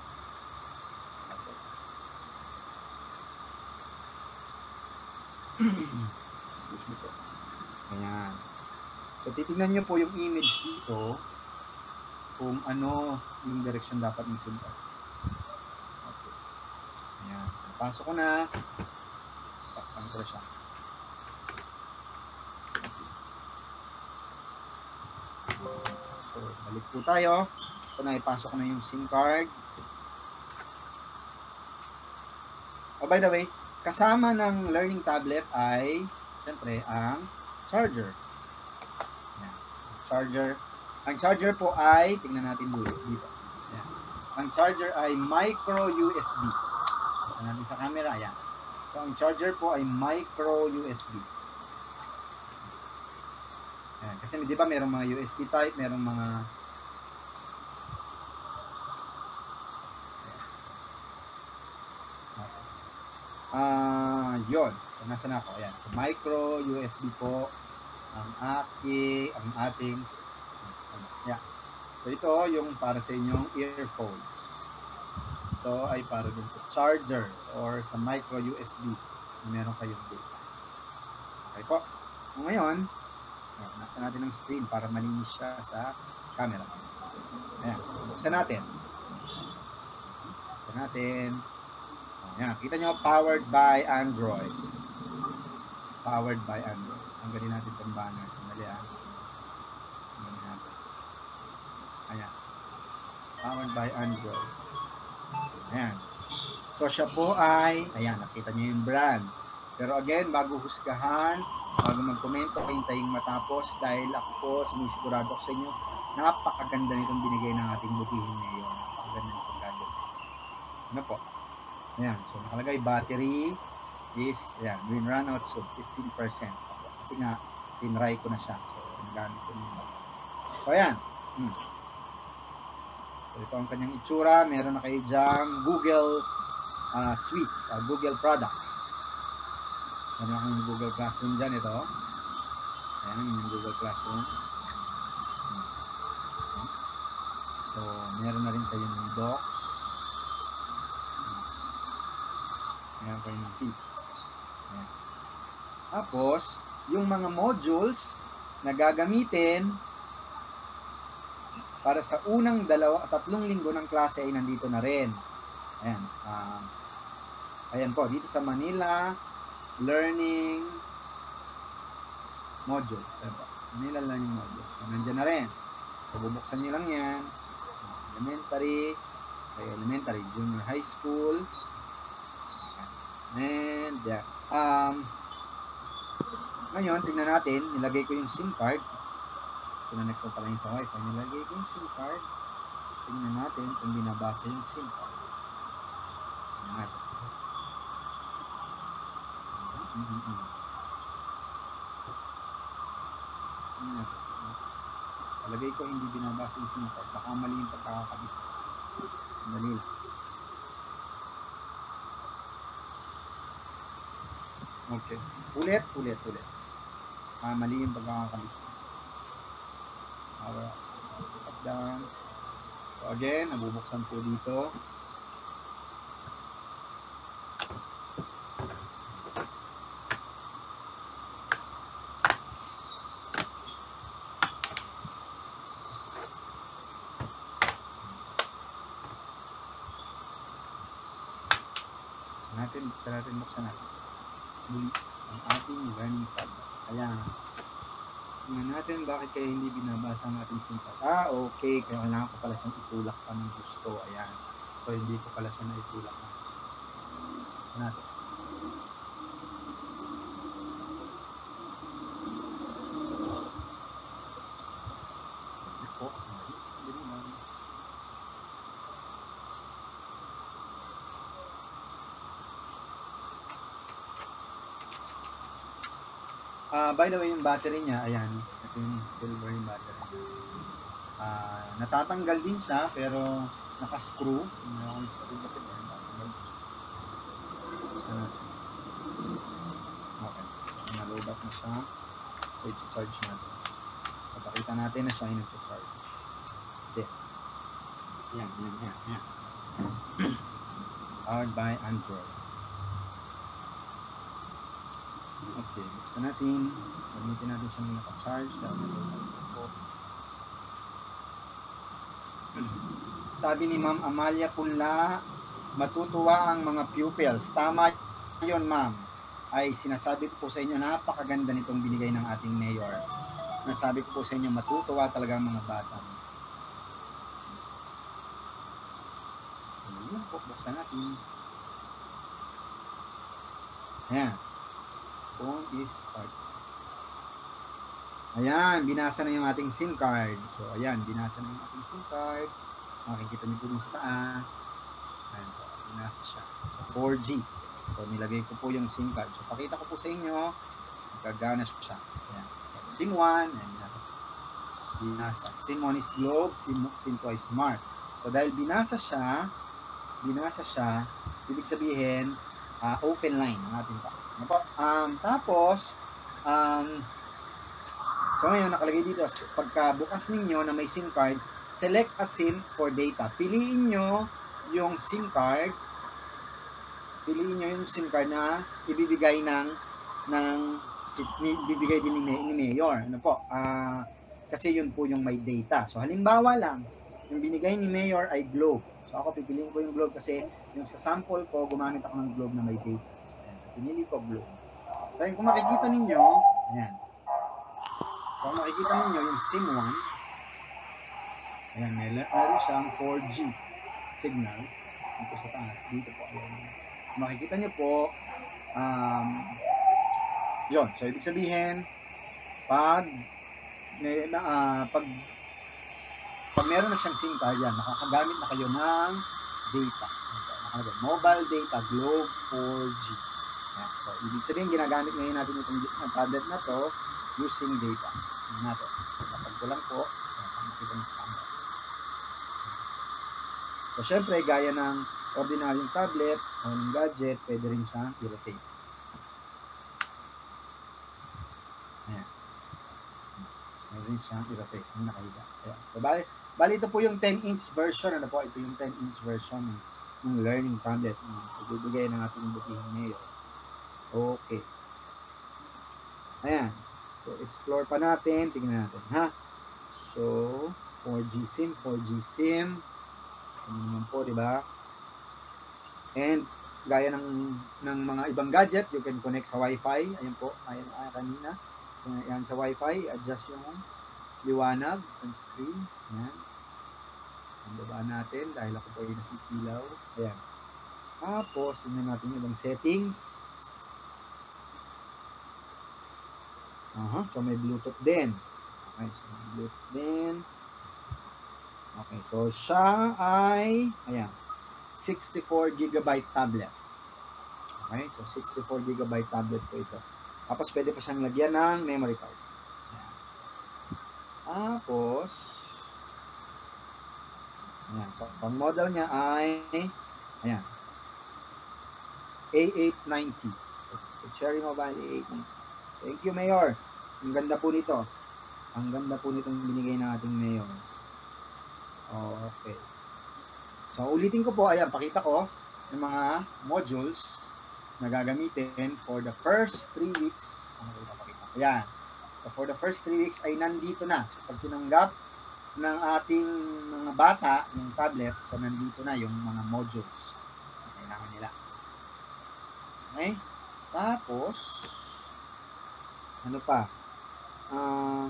Excuse me po. Ayan. So, titignan nyo po yung image dito kung ano yung direction dapat ng SIM card. Okay. Ayan. Pasok ko na. Takpan ko siya. So, balik po tayo. So, naipasok ko na yung SIM card. Oh, by the way, kasama ng learning tablet ay, siyempre, ang charger. Ayan. Charger. Ang charger po ay, tingnan natin dito. dito. Ayan. Ang charger ay micro U S B. Tingnan natin sa camera. Ayan. So, ang charger po ay micro U S B. Ayan. Kasi di ba merong mga U S B type, merong mga Ah, uh, yon. So, nasa na ako? Ayan. So, micro U S B po ang aki, ang ating yeah. So, ito yung para sa inyong earphones. Ito ay para dun sa charger or sa micro U S B na meron kayong data. Okay po. So, ngayon, ayan, nasa natin ang screen para malinis siya sa camera. Ayan. Buksan natin. Buksan natin. Ayan, kita nyo, powered by Android. Powered by Android. Tanggalin natin itong banner. Sandali ah. Tanggalin natin. Ayan. Powered by Android. Ayan. So, siya po ay, ayan, nakita nyo yung brand. Pero again, bago husgahan, bago magkomento, hintayin matapos dahil ako po, sinisigurado ko sa inyo, napakaganda nitong binigay ng ating butihin ngayon. Napakaganda nitong gadget. Ano po? Ayan, so nakalagay battery is, ayan, will run out so fifteen percent. Kasi nga, tinry ko na siya. So, nagamit ko nito. So, ayan. Hmm. So, ito ang kanyang itsura. Meron na kayo dyan Google uh, Suites, uh, Google Products. Meron na kayong Google Classroom dyan ito. Ayan, yung Google Classroom. Hmm. So, meron na rin kayong Docs. Ayan kayo ng tips. Ayan. Tapos, yung mga modules na gagamitin para sa unang dalawa, tatlong linggo ng klase ay nandito na rin. Ayan. Uh, ayan po, dito sa Manila Learning Modules. Ayan po, Manila Learning Modules. So, nandyan na rin. So, bubuksan nyo lang yan. Elementary, elementary, junior high school. And, yeah. Um, ngayon, tingnan natin, nilagay ko yung SIM card. Connect ko pala yung sa wifi. Nilagay ko yung SIM card. Tingnan natin kung binabasa yung SIM card. Tingnan natin. Mm-hmm. Tingnan natin. Nilagay ko hindi binabasa yung SIM card. Baka mali yung pagkakakabit. Dali lang. Okay. Ulit, ulit, ulit. Ah, mali yung pagkakakabit. Alright. Up down. So again, nabubuksan po dito. Buksan natin, buksan natin, buksan natin. Ang ating learning tab. Ayan. Tingnan natin bakit kaya hindi binabasa ang ating SIM card. Ah, okay. Kaya kailangan ko pala siyang itulak pa ng gusto. Ayan. So, hindi ko pala siya naitulak ng gusto. Tingnan natin. Ito, sandali. Sandali naman. Uh, by the way, yung battery niya, ayan, ito yung silver yung battery niya. Uh, natatanggal din siya, pero naka-screw. Hindi ako yung screw natin, ayan, natatanggal. Okay, na-load up na siya. So, i-charge natin. Papakita natin na siya yung nag-charge. Okay. Ayan, ayan, ayan, ayan. Powered by Android. Okay, buksan natin. Gamitin natin siya ng naka-charge. Sabi ni Ma'am Amalia Punla, matutuwa ang mga pupils. Tama yun, Ma'am. Ay sinasabi ko po sa inyo, napakaganda nitong binigay ng ating mayor. Nasabi ko po sa inyo, matutuwa talaga ang mga bata. Ayan po, buksan natin. Ayan. Phone is start. Ayan, binasa na yung ating SIM card. So, ayan, binasa na yung ating SIM card. Makikita niyo po dun sa taas. Ayan po, binasa siya. So, four G. So, nilagay ko po yung SIM card. So, pakita ko po sa inyo, magagana siya. Ayan. So, SIM one, ayan, binasa po. Binasa. SIM one is Globe, SIM, SIM two is Smart. So, dahil binasa siya, binasa siya, ibig sabihin, uh, open line ang ating pa. Um, tapos, um, so ngayon, nakalagay dito, pagkabukas ninyo na may SIM card, select a SIM for data. Piliin nyo yung SIM card, piliin nyo yung SIM card na ibibigay ng, ng ibibigay din ni, ni Mayor. Ano po? Uh, kasi yun po yung may data. So, halimbawa lang, yung binigay ni Mayor ay Globe. So, ako pipiliin ko yung Globe kasi yung sa sample ko, gumamit ako ng Globe na may data. Pinili ko Globe. Dahil kung makikita ninyo, ayan. Kung makikita ninyo yung SIM one, ayan, may, meron siyang four G signal dito sa taas. Dito po. Ayan. Kung makikita nyo po, um, yun. So, ibig sabihin, pag, may, uh, pag, pag meron na siyang SIM card, yan, nakakagamit na kayo ng data. Nakalagay, mobile data, Globe four G. Ayan. So, ibig sabihin, ginagamit ngayon natin itong tablet na to using data. Ayan natin. Kapag ko lang po, makikita nyo sa camera. So, syempre, gaya ng ordinaryong tablet o ng gadget, pwede rin siyang i-rotate. Ayan. Pwede rin siyang i-rotate. Ayan, nakahida. Ayan. So, bali, bali ito po yung ten inch version. Ano po? Ito yung ten inch version ng, ng learning tablet na ibibigay ng ating butihing mayor. Okay. Ayan. So, explore pa natin. Tingnan natin, ha? So, four G SIM, four G SIM. Ano naman po, di ba? And gaya ng, ng mga ibang gadget, you can connect sa Wi-Fi. Ayan po, ayan, ayan kanina. Ayan sa Wi-Fi, adjust yung liwanag ng screen. Ayan. Ang baba natin dahil ako po ay nasisilaw. Ayan. Tapos, tingnan natin yung ibang settings. Aha, so may Bluetooth din. Okay, so may Bluetooth din. Okay, so siya ay, ayan, sixty-four gigabyte tablet. Okay, so sixty-four gigabyte tablet po ito. Tapos, pwede pa siyang lagyan ng memory card. Ayan. Tapos, ayan, so ang model niya ay, ayan, A eight ninety. So, Cherry Mobile A eight ninety. Thank you, Mayor. Ang ganda po nito. Ang ganda po nitong binigay ng ating Mayor. Okay. So, ulitin ko po, ayan, pakita ko yung mga modules na gagamitin for the first three weeks. Ano ko ipapakita? Ayan. So, for the first three weeks ay nandito na. So, pag tinanggap ng ating mga bata, yung tablet, so nandito na yung mga modules na kailangan nila. Okay? Tapos, ano pa? Ah... Uh,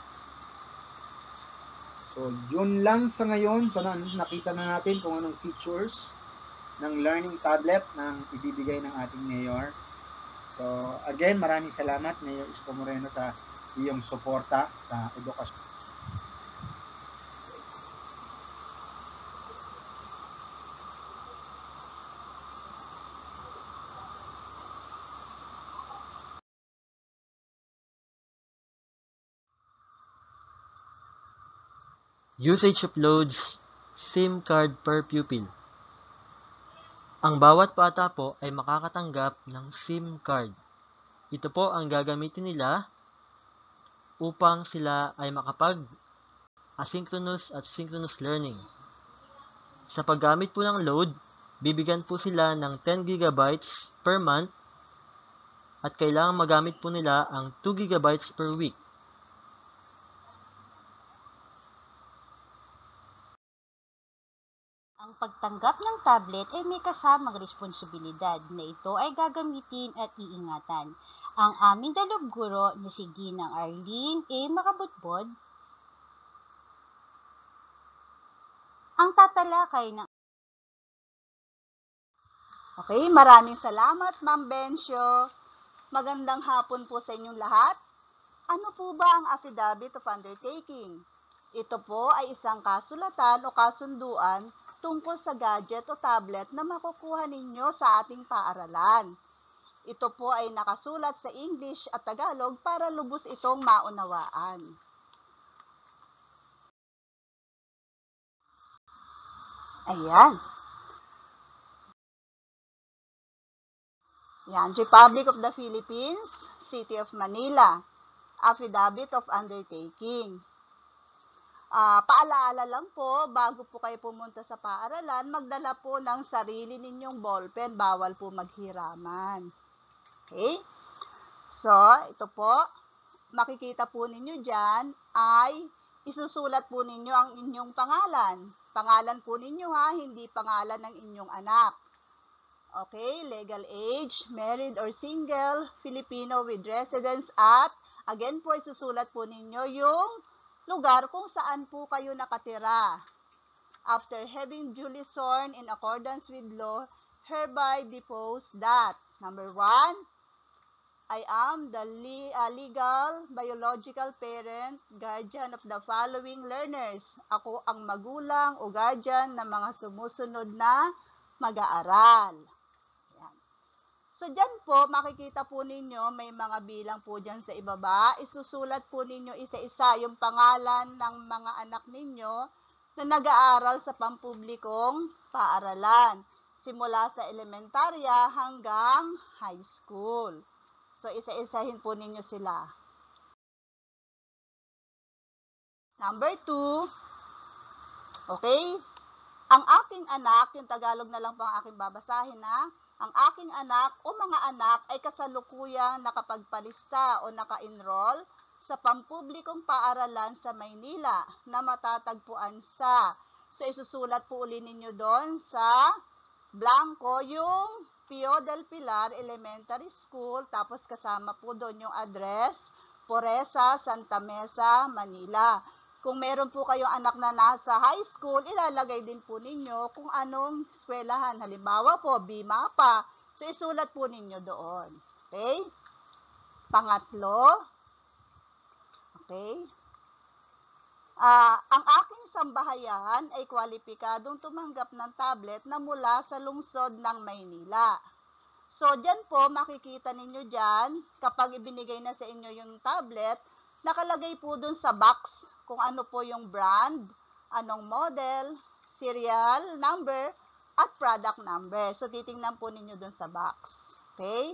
So, yun lang sa ngayon. So, nakita na natin kung anong features ng learning tablet na ibibigay ng ating Mayor. So, again, maraming salamat, Mayor Isko Moreno, sa iyong suporta sa edukasyon. Usage of loads, SIM card per pupil. Ang bawat bata po ay makakatanggap ng SIM card. Ito po ang gagamitin nila upang sila ay makapag asynchronous at synchronous learning. Sa paggamit po ng load, bibigyan po sila ng ten gigabytes per month at kailangan magamit po nila ang two gigabytes per week. Ang pagtanggap ng tablet ay may kasamang responsibilidad na ito ay gagamitin at iingatan. Ang aming dalubguro na si Ginang Arlene A. Makabutbod ang tatalakay ng Okay, maraming salamat, Ma'am Bencio. Magandang hapon po sa inyong lahat. Ano po ba ang Affidavit of Undertaking? Ito po ay isang kasulatan o kasunduan tungkol sa gadget o tablet na makukuha ninyo sa ating paaralan. Ito po ay nakasulat sa English at Tagalog para lubos itong maunawaan. Ayan. Yan, Republic of the Philippines, City of Manila, Affidavit of Undertaking. Uh, paalaala lang po, bago po kayo pumunta sa paaralan, magdala po ng sarili ninyong ballpen, bawal po maghiraman. Okay? So, ito po, makikita po ninyo dyan ay isusulat po ninyo ang inyong pangalan. Pangalan po ninyo ha, hindi pangalan ng inyong anak. Okay, legal age, married or single, Filipino with residence at, again po, isusulat po ninyo yung lugar kung saan po kayo nakatira. After having duly sworn in accordance with law, hereby depose that, number one, I am the le uh, legal biological parent, guardian of the following learners. Ako ang magulang o guardian ng mga sumusunod na mag-aaral. So, dyan po, makikita po ninyo, may mga bilang po dyan sa ibaba. Isusulat po ninyo isa-isa yung pangalan ng mga anak ninyo na nag-aaral sa pampublikong paaralan. Simula sa elementarya hanggang high school. So, isa-isahin po ninyo sila. Number two, okay, ang aking anak, yung Tagalog na lang po ang aking babasahin na, ang aking anak o mga anak ay kasalukuyang nakapagpalista o naka-enroll sa pampublikong paaralan sa Maynila na matatagpuan sa, so isusulat po uli ninyo doon sa blanco yung Pio del Pilar Elementary School, tapos kasama po doon yung address, Poresa, Santa Mesa, Manila. Kung meron po kayong anak na nasa high school, ilalagay din po ninyo kung anong eskwelahan. Halimbawa po, BIMAPA. So, isulat po ninyo doon. Okay? Pangatlo, okay? Uh, ang aking sambahayan ay kwalipikadong tumanggap ng tablet na mula sa lungsod ng Maynila. So, dyan po, makikita ninyo dyan, kapag ibinigay na sa inyo yung tablet, nakalagay po dun sa box kung ano po yung brand, anong model, serial number, at product number. So, titingnan po ninyo dun sa box. Okay?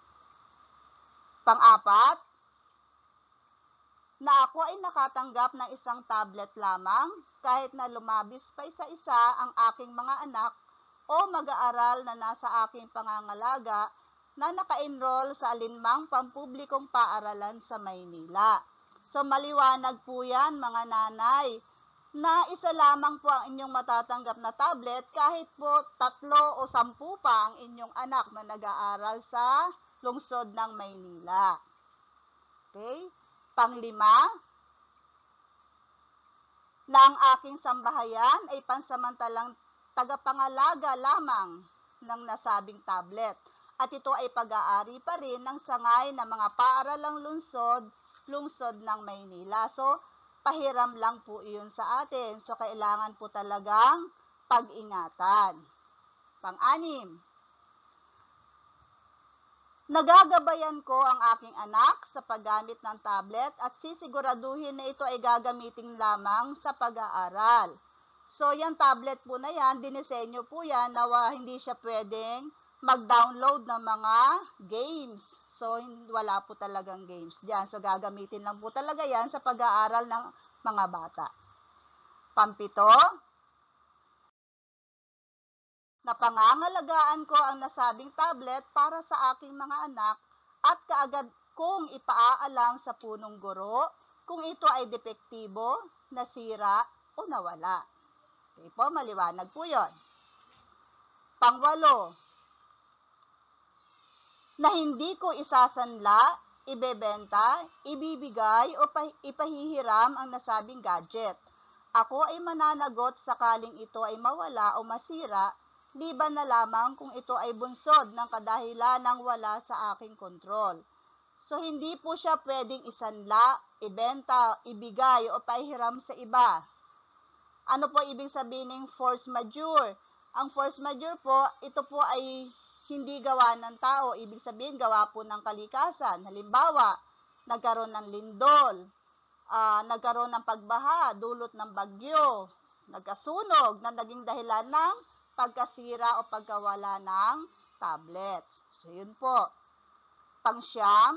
Pang-apat, na ako ay nakatanggap ng isang tablet lamang kahit na lumabis pa isa-isa ang aking mga anak o mag-aaral na nasa aking pangangalaga na naka-enroll sa alinmang pampublikong paaralan sa Maynila. So maliwanag po yan mga nanay na isa lamang po ang inyong matatanggap na tablet kahit po tatlo o sampu pa ang inyong anak na nag-aaral sa lungsod ng Maynila. Okay? Panglima, na ang aking sambahayan ay pansamantalang tagapangalaga lamang ng nasabing tablet at ito ay pag-aari pa rin ng sangay ng mga paaralang lungsod, lungsod ng Maynila. So, pahiram lang po iyon sa atin. So, kailangan po talagang pag-ingatan. Pang-anim, nagagabayan ko ang aking anak sa paggamit ng tablet at sisiguraduhin na ito ay gagamitin lamang sa pag-aaral. So, yung tablet po na yan, dinisenyo po yan na hindi siya pwedeng mag-download ng mga games. So, wala po talagang games dyan. So, gagamitin lang po talaga yan sa pag-aaral ng mga bata. Pampito, napangangalagaan ko ang nasabing tablet para sa aking mga anak at kaagad kong ipaaalam sa punong guro kung ito ay depektibo, nasira o nawala. Okay po, maliwanag po yun. Pangwalo, na hindi ko isasanla, ibebenta, ibibigay o ipahihiram ang nasabing gadget. Ako ay mananagot sakaling ito ay mawala o masira, liban na lamang kung ito ay bunsod ng kadahilan ng wala sa aking kontrol. So, hindi po siya pwedeng isanla, ibenta, ibigay o pahiram sa iba. Ano po ibig sabihin ng force majeure? Ang force majeure po, ito po ay hindi gawa ng tao. Ibig sabihin, gawa po ng kalikasan. Halimbawa, nagkaroon ng lindol, uh, nagkaroon ng pagbaha, dulot ng bagyo, nagkasunog na naging dahilan ng pagkasira o pagkawala ng tablets. So, yun po. Pangsyam,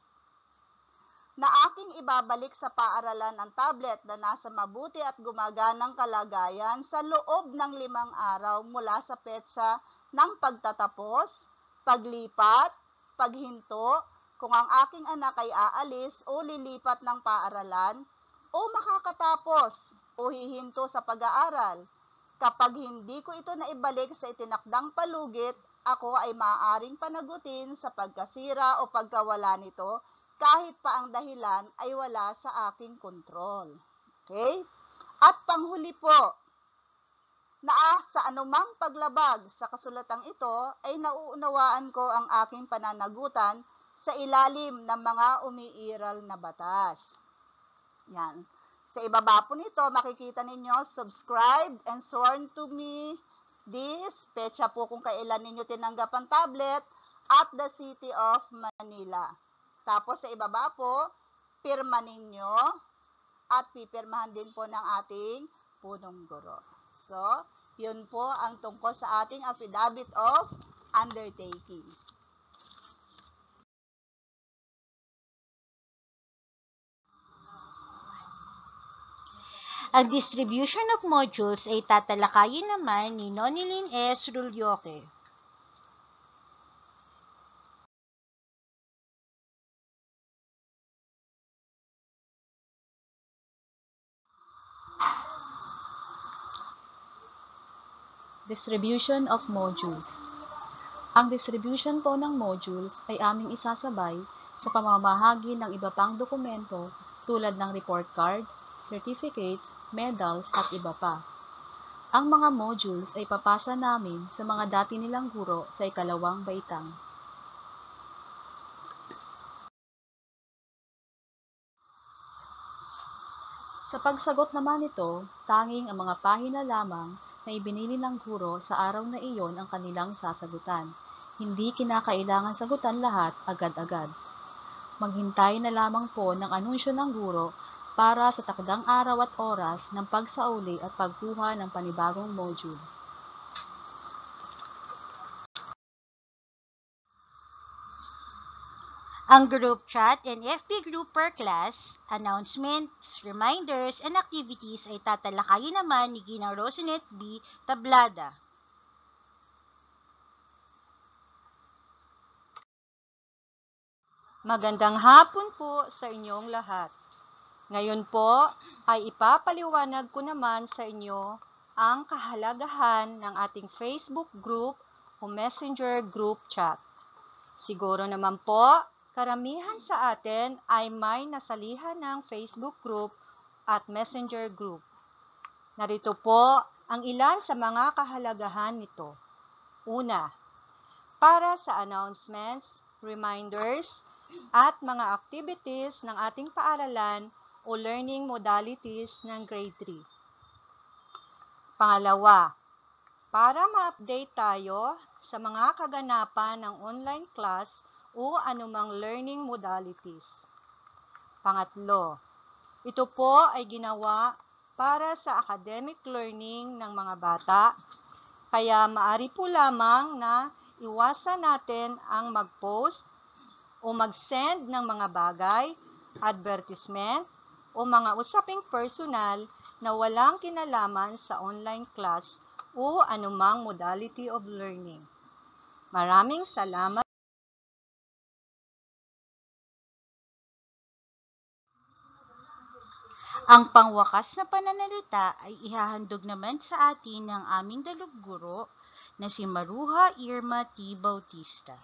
na aking ibabalik sa paaralan ang tablet na nasa mabuti at gumaganang kalagayan sa loob ng limang araw mula sa petsa ng pagtatapos, paglipat, paghinto, kung ang aking anak ay aalis o lilipat ng paaralan, o makakatapos o hihinto sa pag-aaral. Kapag hindi ko ito naibalik sa itinakdang palugit, ako ay maaaring panagutin sa pagkasira o pagkawala nito kahit pa ang dahilan ay wala sa aking kontrol. Okay? At panghuli po, na sa anumang paglabag sa kasulatang ito ay nauunawaan ko ang aking pananagutan sa ilalim ng mga umiiral na batas. Yan. Sa ibaba po nito, makikita ninyo, subscribed and sworn to me this, petsa po kung kailan ninyo tinanggap ang tablet, at the City of Manila. Tapos sa ibaba po, pirma ninyo, at pipirmahan din po ng ating punong guro. So, yun po ang tungkol sa ating affidavit of undertaking. Ang distribution of modules ay tatalakayin naman ni Nonilyn S. Rulyoke. Distribution of modules. Ang distribution po ng modules ay aming isasabay sa pamamahagi ng iba pang dokumento tulad ng report card, certificates, medals at iba pa. Ang mga modules ay papasa namin sa mga dati nilang guro sa ikalawang baitang. Sa pagsagot naman nito, tanging ang mga pahina lamang na ibinili ng guro sa araw na iyon ang kanilang sasagutan. Hindi kinakailangan sagutan lahat agad-agad. Maghintay na lamang po ng anunsyo ng guro para sa takdang araw at oras ng pagsauli at pagkuha ng panibagong module. Ang group chat and F B group per class, announcements, reminders, and activities ay tatalakayin naman ni Ginang Rosanet B. Tablada. Magandang hapon po sa inyong lahat. Ngayon po ay ipapaliwanag ko naman sa inyo ang kahalagahan ng ating Facebook group o Messenger group chat. Siguro naman po, karamihan sa atin ay may nasalihan ng Facebook group at Messenger group. Narito po ang ilan sa mga kahalagahan nito. Una, para sa announcements, reminders, at mga activities ng ating paaralan o learning modalities ng grade three. Pangalawa, para ma-update tayo sa mga kaganapan ng online class o anumang learning modalities. Pangatlo, ito po ay ginawa para sa academic learning ng mga bata, kaya maari po lamang na iwasan natin ang mag-post o mag-send ng mga bagay, advertisement, o mga usaping personal na walang kinalaman sa online class o anumang modality of learning. Maraming salamat. Ang pangwakas na pananalita ay ihahandog naman sa atin ng aming dalubguro na si Maruha Irma T. Bautista.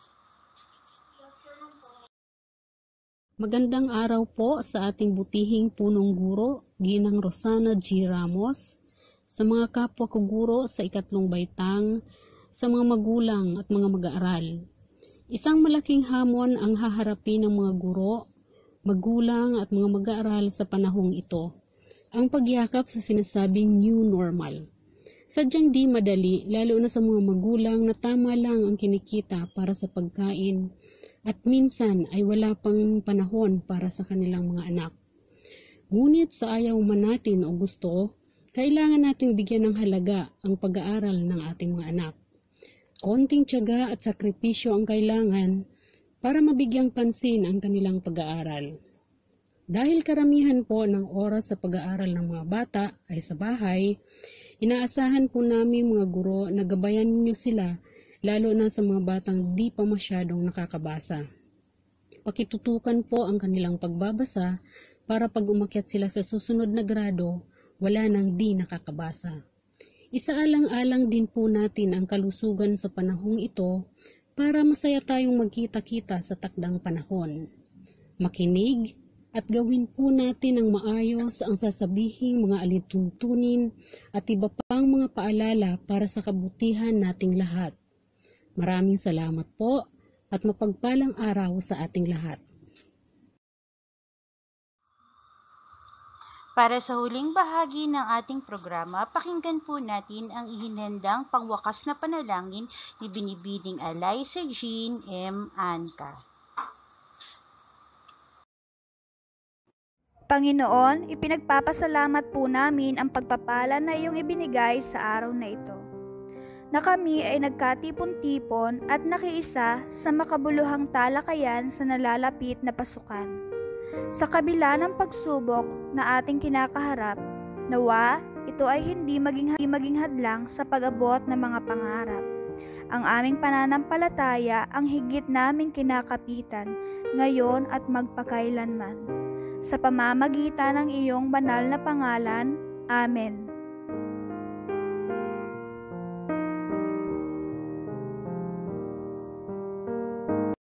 Magandang araw po sa ating butihing punong guro, Ginang Rosana G. Ramos, sa mga kapwa ko guro sa ikatlong baitang, sa mga magulang at mga mag-aaral. Isang malaking hamon ang haharapin ng mga guro, magulang at mga mag-aaral sa panahong ito, ang pagyakap sa sinasabing new normal. Sadyang di madali, lalo na sa mga magulang na tama lang ang kinikita para sa pagkain at minsan ay wala pang panahon para sa kanilang mga anak. Ngunit sa ayaw man natin o gusto, kailangan nating bigyan ng halaga ang pag-aaral ng ating mga anak. Konting tiyaga at sakripisyo ang kailangan para mabigyang pansin ang kanilang pag-aaral. Dahil karamihan po ng oras sa pag-aaral ng mga bata ay sa bahay, inaasahan po namin mga guro na gabayan ninyo sila lalo na sa mga batang di pa masyadong nakakabasa. Pakitutukan po ang kanilang pagbabasa para pag umakyat sila sa susunod na grado, wala nang di nakakabasa. Isaalang-alang din po natin ang kalusugan sa panahong ito para masaya tayong magkita-kita sa takdang panahon. Makinig at gawin po natin ang maayos ang sasabihing mga alituntunin at iba pang mga paalala para sa kabutihan nating lahat. Maraming salamat po at mapagpalang araw sa ating lahat. Para sa huling bahagi ng ating programa, pakinggan po natin ang ihinandang pangwakas na panalangin ni Binibining Eliza Jean M. Anca. Panginoon, ipinagpapasalamat po namin ang pagpapala na iyong ibinigay sa araw na ito, na kami ay nagkatipon-tipon at nakiisa sa makabuluhang talakayan sa nalalapit na pasukan. Sa kabila ng pagsubok na ating kinakaharap, nawa ito ay hindi maging, maging hadlang sa pag-abot ng mga pangarap. Ang aming pananampalataya ang higit naming kinakapitan ngayon at magpakailanman. Sa pamamagitan ng iyong banal na pangalan, Amen.